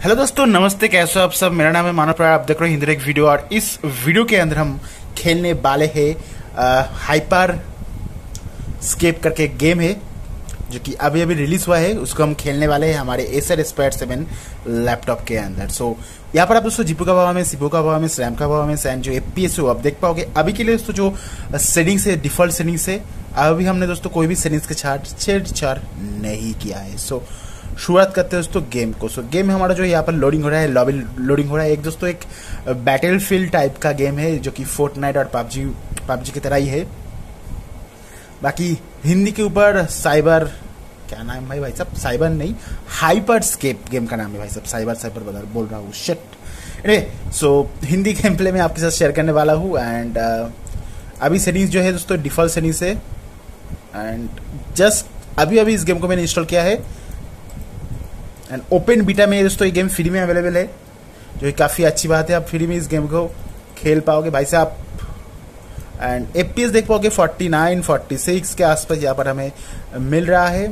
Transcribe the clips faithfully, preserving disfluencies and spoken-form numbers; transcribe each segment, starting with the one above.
Hello दोस्तों, नमस्ते। कैसे हो आप सब? मेरा नाम है मानव प्राय। आप देख रहे हो हिंदी एक वीडियो, और इस वीडियो के अंदर हम खेलने वाले हैं हाइपर स्केप करके एक गेम है जो कि अभी अभी रिलीज हुआ है। उसको हम खेलने वाले हैं हमारे एसर एस्पायर सेवन लैपटॉप के अंदर। सो so, यहाँ पर आप दोस्तों जीपू का भाव में, सीपू का भाव में, रैम का भाव में, एंड जो एफपीएस है वो आप देख पाओगे। अभी के लिए दोस्तों जो सेटिंग्स है, डिफॉल्ट सेटिंग्स है, अभी हमने दोस्तों कोई भी सेटिंग्स के छाड़ छेड़छाड़ नहीं किया है। सो so, शुरुआत करते हैं दोस्तों गेम को। सो so, गेम हमारा जो यहाँ पर लोडिंग हो रहा है, लॉबी लोडिंग हो रहा है। एक दोस्तों एक बैटल फील्ड टाइप का गेम है जो कि फोर्टनाइट और पबजी पबजी की तरह ही है। बाकी हिंदी के ऊपर साइबर, क्या नाम है भाई साहब? साइबर नहीं, हाइपर स्केप गेम का नाम है भाई साहब। साइबर साइबर बता बोल रहा हूँ, shit. Anyway, so Hindi game play में आपके साथ शेयर करने वाला हूँ। एंड uh, अभी सेटिंग्स जो है दोस्तों डिफॉल्ट सेटिंग्स है। एंड जस्ट अभी अभी इस गेम को मैंने इंस्टॉल किया है। एंड ओपन बीटा में दोस्तों ये गेम फ्री में अवेलेबल है, जो कि काफ़ी अच्छी बात है। आप फ्री में इस गेम को खेल पाओगे भाई साहब। एंड एफपीएस देख पाओगे फोर्टी नाइन फोर्टी सिक्स के आसपास यहाँ पर हमें मिल रहा है।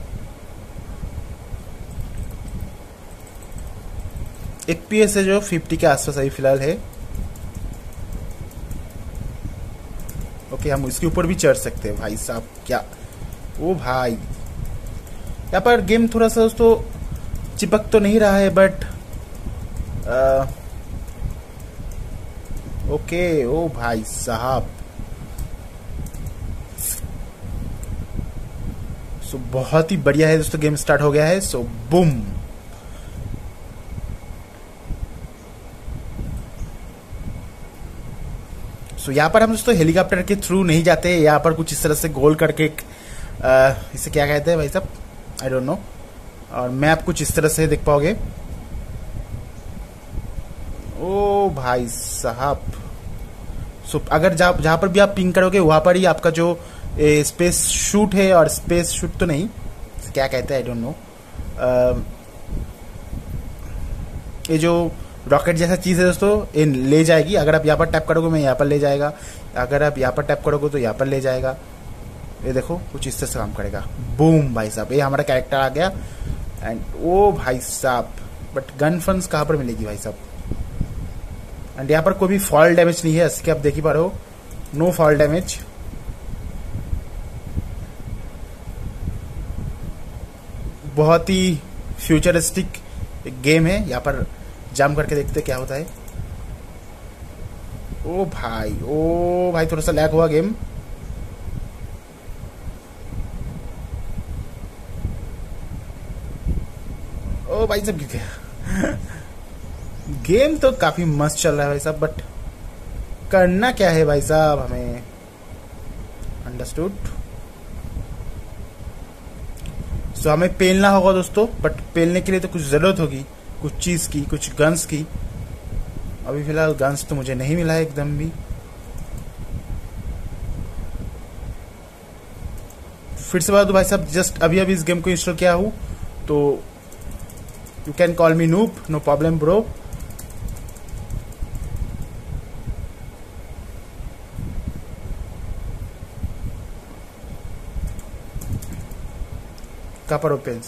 एफपीएस है जो फिफ्टी के आसपास अभी फिलहाल है। ओके, हम इसके ऊपर भी चढ़ सकते हैं भाई साहब। क्या ओ भाई, यहाँ पर गेम थोड़ा सा दोस्तों चिपक तो नहीं रहा है, बट आ, ओके। ओ भाई साहब, सो बहुत ही बढ़िया है दोस्तों। गेम स्टार्ट हो गया है। सो बूम, सो यहाँ पर हम दोस्तों हेलीकॉप्टर के थ्रू नहीं जाते। यहाँ पर कुछ इस तरह से गोल करके एक इसे क्या कहते हैं भाई साहब, आई डोंट नो। और मैप कुछ इस तरह से देख पाओगे। ओ भाई साहब, सो अगर जहाँ जहाँ पर भी आप पिंग करोगे वहां पर ही आपका जो ए, स्पेस शूट है, और स्पेस शूट तो नहीं, क्या कहते हैं आई डोंट नो, ये जो रॉकेट जैसा चीज है दोस्तों, ये ले जाएगी। अगर आप यहाँ पर टैप करोगे मैं यहाँ पर ले जाएगा, अगर आप यहाँ पर टैप करोगे तो यहाँ पर ले जाएगा। ये देखो कुछ इस तरह से काम करेगा। बूम भाई साहब, ये हमारा कैरेक्टर आ गया। एंड ओ भाई साहब, बट गन फंस कहाँ पर मिलेगी भाई साहब? एंड यहाँ पर कोई भी फॉल डैमेज नहीं है, इसके आप देख ही पा रहे हो, नो फॉल डैमेज। बहुत ही फ्यूचरिस्टिक गेम है। यहाँ पर जाम करके देखते क्या होता है। ओ भाई, ओ भाई, थोड़ा सा लैग हुआ गेम। ओ भाई साहब क्या गेम तो काफी मस्त चल रहा है भाई साहब, बट करना क्या है भाई साहब हमें? अंडरस्टूड। सो so, हमें पेलना होगा दोस्तों, बट पेलने के लिए तो कुछ जरूरत होगी, कुछ चीज की, कुछ गन्स की। अभी फिलहाल गन्स तो मुझे नहीं मिला है एकदम भी। फिर से बात भाई साहब, जस्ट अभी अभी इस गेम को इंस्टॉल किया हूँ, तो you can call me noob, no problem bro. कहाँ पर ओपन्स?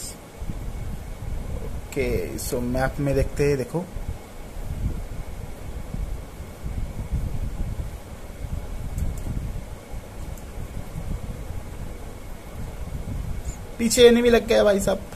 ओके, सो मैप में देखते हैं। देखो पीछे एनिमी लग गया भाई साहब।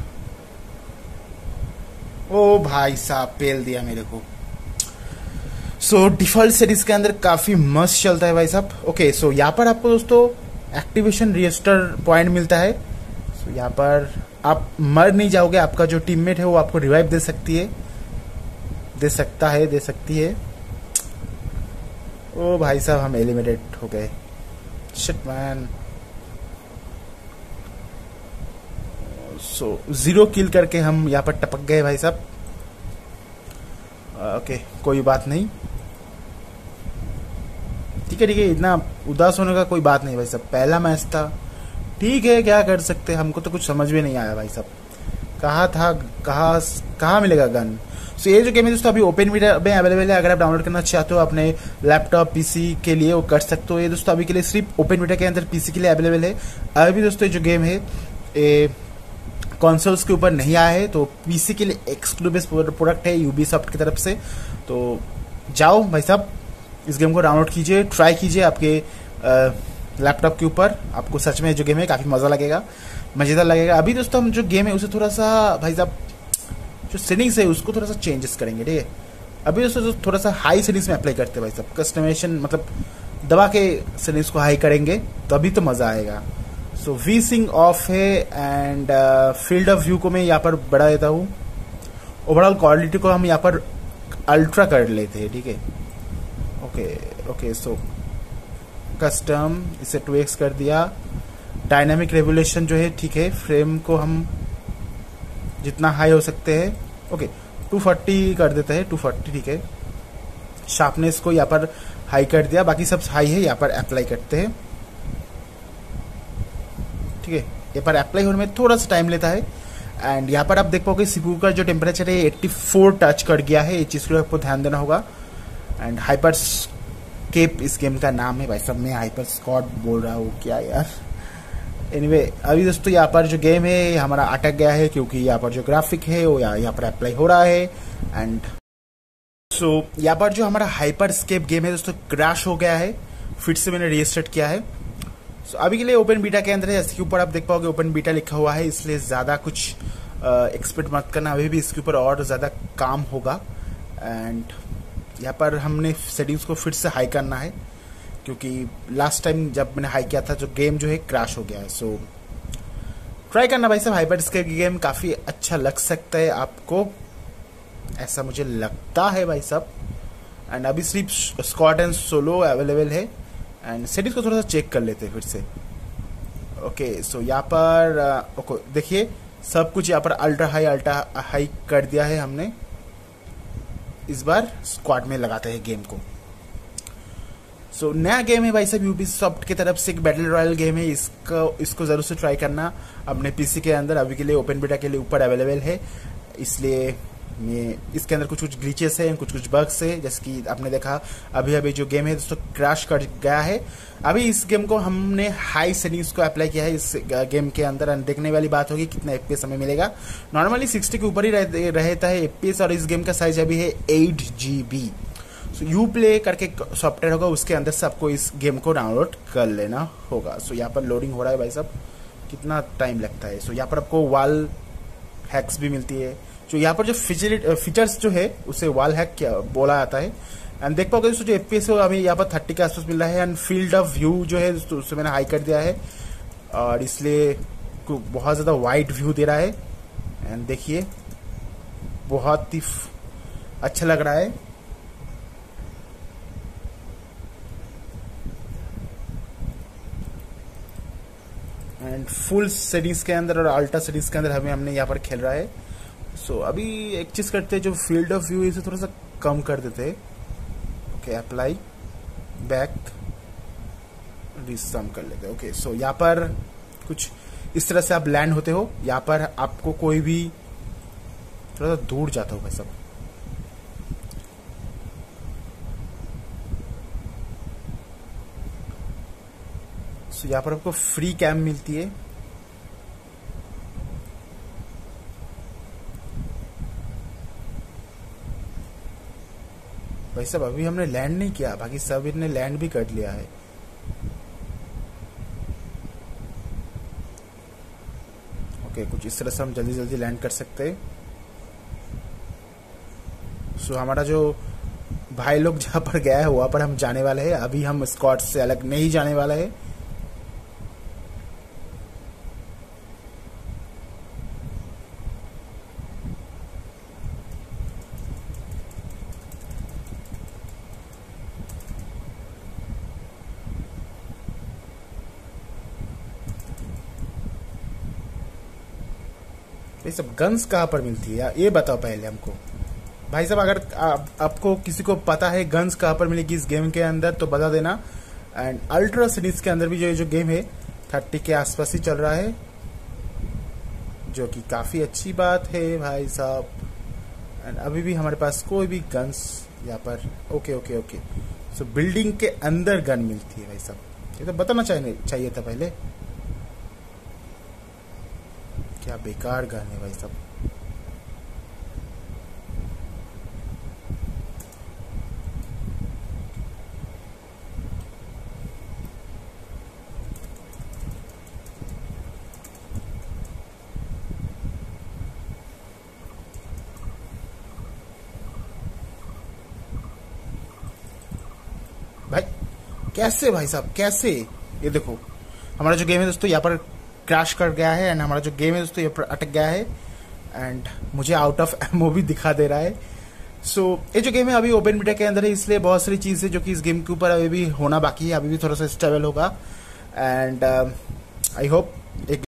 ओ भाई साहब, पेल दिया मेरे को। सो डिफॉल्ट सीरीज के अंदर काफी मस्त चलता है भाई साहब। ओके, सो यहाँ पर आपको दोस्तों एक्टिवेशन रजिस्टर पॉइंट मिलता है। सो यहाँ पर आप मर नहीं जाओगे, आपका जो टीममेट है वो आपको रिवाइव दे सकती है, दे सकता है, दे सकती है। ओ भाई साहब, हम एलिमिनेट हो गए। Shit man. So zero kill करके हम यहाँ पर टपक गए भाई साहब। ओके, कोई बात नहीं, ठीक है ठीक है, इतना उदास होने का कोई बात नहीं भाई साहब। पहला मैच था, ठीक है, क्या कर सकते हैं। हमको तो कुछ समझ में नहीं आया भाई साहब, कहाँ था, कहाँ कहाँ मिलेगा गन। सो ये जो गेम है दोस्तों अभी ओपन मीडिया में अवेलेबल है। अगर आप डाउनलोड करना चाहते हो अपने लैपटॉप पीसी के लिए, वो कर सकते हो। ये दोस्तों अभी के लिए सिर्फ ओपन मीडिया के अंदर पीसी के लिए अवेलेबल है। अभी दोस्तों ये जो गेम है ये कंसोल्स के ऊपर नहीं आया है, तो पीसी के लिए एक्सक्लूसिव प्रोडक्ट है यूबीसॉफ्ट की तरफ से। तो जाओ भाई साहब इस गेम को डाउनलोड कीजिए, ट्राई कीजिए आपके लैपटॉप के ऊपर। आपको सच में जो गेम है काफ़ी मज़ा लगेगा, मज़ेदार लगेगा। अभी दोस्तों हम जो गेम है उसे थोड़ा सा भाई साहब जो सेटिंग्स है उसको थोड़ा सा चेंजेस करेंगे, ठीक है। अभी दोस्तों थोड़ा सा हाई सेटिंग्स में अप्लाई करते हैं भाई साहब, कस्टमाइजेशन मतलब दबा के सेटिंग्स को हाई करेंगे तो अभी तो मज़ा आएगा। सो वी सिंग ऑफ है एंड फील्ड ऑफ व्यू को मैं यहाँ पर बढ़ा देता हूँ। ओवरऑल क्वालिटी को हम यहाँ पर अल्ट्रा कर लेते हैं, ठीक है। ओके ओके सो कस्टम इसे टू एक्स कर दिया। डायनामिक रेवोल्यूशन जो है ठीक है, फ्रेम को हम जितना हाई हो सकते हैं ओके टू फोर्टी कर देते हैं, टू फोर्टी ठीक है। शार्पनेस को यहाँ पर हाई कर दिया, बाकी सब हाई है, यहाँ पर अप्लाई करते हैं, ठीक है। यहाँ पर अप्लाई होने में थोड़ा सा टाइम लेता है एंड यहाँ पर आप देख पाओगे सीपीयू का जो टेम्परेचर है चौरासी टच कर गया है, ये चीज़ को आपको ध्यान देना होगा। एंड हाइपर स्केप इस गेम का नाम है भाई साहब, मैं हाइपर स्कॉट बोल रहा हूँ क्या यार। एनीवे anyway, अभी दोस्तों यहाँ पर जो गेम है हमारा अटक गया है क्योंकि यहाँ पर जो ग्राफिक है वो यहाँ पर अप्लाई हो रहा है एंड सो so, यहाँ पर जो हमारा हाइपर स्केप गेम है दोस्तों क्रैश हो गया है, फिर से मैंने रीस्टार्ट किया है। सो so, अभी के लिए ओपन बीटा के अंदर है, इसके ऊपर आप देख पाओगे ओपन बीटा लिखा हुआ है, इसलिए ज़्यादा कुछ एक्सपेक्ट मत करना, अभी भी इसके ऊपर और ज़्यादा काम होगा। एंड यहाँ पर हमने सेटिंग्स को फिर से हाई करना है क्योंकि लास्ट टाइम जब मैंने हाई किया था जो गेम जो है क्रैश हो गया है। सो ट्राई करना भाई साहब, हाइपर स्केप गेम काफ़ी अच्छा लग सकता है आपको, ऐसा मुझे लगता है भाई साहब। एंड अभी सिर्फ स्क्वाड एंड सोलो अवेलेबल है एंड सेटिंग्स को थोड़ा सा चेक कर लेते हैं फिर से। ओके सो यहाँ पर ओके देखिए सब कुछ यहाँ पर अल्ट्रा हाई अल्ट्रा हाई कर दिया है हमने। इस बार स्क्वाड में लगाते हैं गेम को। सो so, नया गेम है भाई साहब यूबीसॉफ्ट की तरफ से, एक बैटल रॉयल गेम है, इसको इसको जरूर से ट्राई करना अपने पीसी के अंदर। अभी के लिए ओपन बीटा के लिए ऊपर अवेलेबल है, इसलिए मैं इसके अंदर कुछ कुछ ग्लिचेस है, कुछ कुछ बग्स है, जैसे कि आपने देखा अभी अभी जो गेम है दोस्तों क्रैश कर गया है। अभी इस गेम को हमने हाई सेटिंग्स को अप्लाई किया है इस गेम के अंदर एंड देखने वाली बात होगी कितना एफपीएस हमें मिलेगा। नॉर्मली सिक्सटी के ऊपर ही रह, रहता है एफपीएस और इस गेम का साइज अभी है eight GB. So Uplay करके सॉफ्टवेयर होगा, उसके अंदर से आपको इस गेम को डाउनलोड कर लेना होगा। सो so, यहाँ पर लोडिंग हो रहा है भाई साहब, कितना टाइम लगता है। सो so, यहाँ पर आपको वॉल हैक्स भी मिलती है, जो so, यहाँ पर जो फीचर फीचर्स जो है उसे वॉल हैक क्या बोला जाता है। एंड देख पाओगे दोस्तों जो एफपीएस है हमें यहाँ पर थर्टी के आसपास मिल रहा है एंड फील्ड ऑफ व्यू जो है दोस्तों उसे मैंने हाई कर दिया है और इसलिए बहुत ज़्यादा वाइड व्यू दे रहा है। एंड देखिए बहुत ही अच्छा लग रहा है। एंड फुल सेटिंग्स के अंदर और अल्ट्रा सेटिंग्स के अंदर हमें हमने यहाँ पर खेल रहा है। सो so, अभी एक चीज़ करते हैं, जो फील्ड ऑफ व्यू इसे थोड़ा सा कम कर देते हैं। ओके अप्लाई बैक रिसम कर लेते हैं। ओके सो यहाँ पर कुछ इस तरह से आप लैंड होते हो, यहाँ पर आपको कोई भी थोड़ा सा दूर जाता हो भाई साहब। सो यहाँ पर आपको फ्री कैम मिलती है। भाई साहब अभी हमने लैंड नहीं किया, बाकी सब इन्हें लैंड भी कर लिया है। ओके कुछ इस तरह से हम जल्दी जल्दी लैंड कर सकते हैं। सो हमारा जो भाई लोग जहाँ पर गया है वहां पर हम जाने वाले हैं, अभी हम स्क्वाड से अलग नहीं जाने वाला है। ये सब गन्स कहाँ पर मिलती है ये बताओ पहले हमको भाई साहब। अगर आ, आपको किसी को पता है गन्स कहाँ पर मिलेगी इस गेम के अंदर तो बता देना। एंड अल्ट्रा सीरीज के अंदर भी जो जो गेम है थर्टी के आसपास ही चल रहा है, जो कि काफ़ी अच्छी बात है भाई साहब। एंड अभी भी हमारे पास कोई भी गन्स यहाँ पर okay okay okay so building के अंदर गन मिलती है भाई साहब, ये तो बताना चाहिए चाहिए था पहले। क्या बेकार गन है भाई सब। भाई कैसे भाई साहब कैसे? ये देखो हमारा जो गेम है दोस्तों यहाँ पर क्रैश कर गया है एंड हमारा जो गेम है दोस्तों यहाँ पर अटक गया है एंड मुझे आउट ऑफ एमओ भी दिखा दे रहा है। सो so, ये जो गेम है अभी ओपन बीटा के अंदर है, इसलिए बहुत सारी चीज़ें जो कि इस गेम के ऊपर अभी भी होना बाकी है, अभी भी थोड़ा सा स्टेबल होगा एंड आई होप एक